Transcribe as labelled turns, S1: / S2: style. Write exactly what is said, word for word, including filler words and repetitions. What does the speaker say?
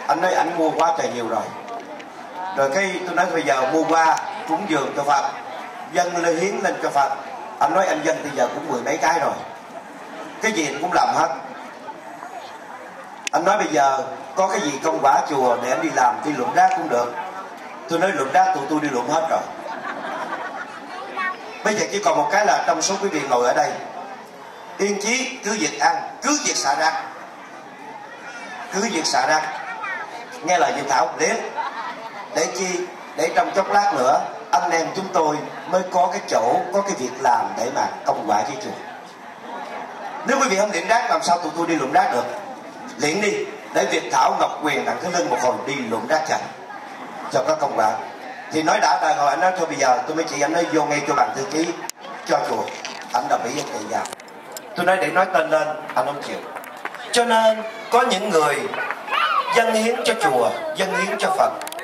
S1: Anh nói anh mua quá trời nhiều rồi. Rồi cái tôi nói bây giờ mua qua cúng dường cho Phật, dâng lên hiến lên cho Phật. Anh nói anh dâng bây giờ cũng mười mấy cái rồi, cái gì anh cũng làm hết. Anh nói bây giờ có cái gì công quả chùa để anh đi làm, đi lượm rác cũng được. Tôi nói lượm rác tụi tôi đi lượm hết rồi. Bây giờ chỉ còn một cái là trong số quý vị ngồi ở đây, yên chí cứ việc ăn, cứ việc xả rác, cứ việc xả rác, nghe lời Diệu Thảo liền. Để chi? Để trong chốc lát nữa anh em chúng tôi mới có cái chỗ, có cái việc làm để mà công quả với chùa. Nếu quý vị không lượm rác làm sao tụi tôi đi lượm rác được? Luyện đi, để Việt Thảo, Ngọc Quyền, Đặng Thế Linh một hồi đi lượm rác chạy cho có công quả. Thì nói đã đời hồi anh nói thôi bây giờ tôi mới chỉ anh nói vô ngay cho bằng thư ký cho chùa. Anh đồng ý anh chạy vào. Tôi nói để nói tên lên, anh không chịu. Cho nên có những người dâng hiến cho chùa, dâng hiến cho Phật,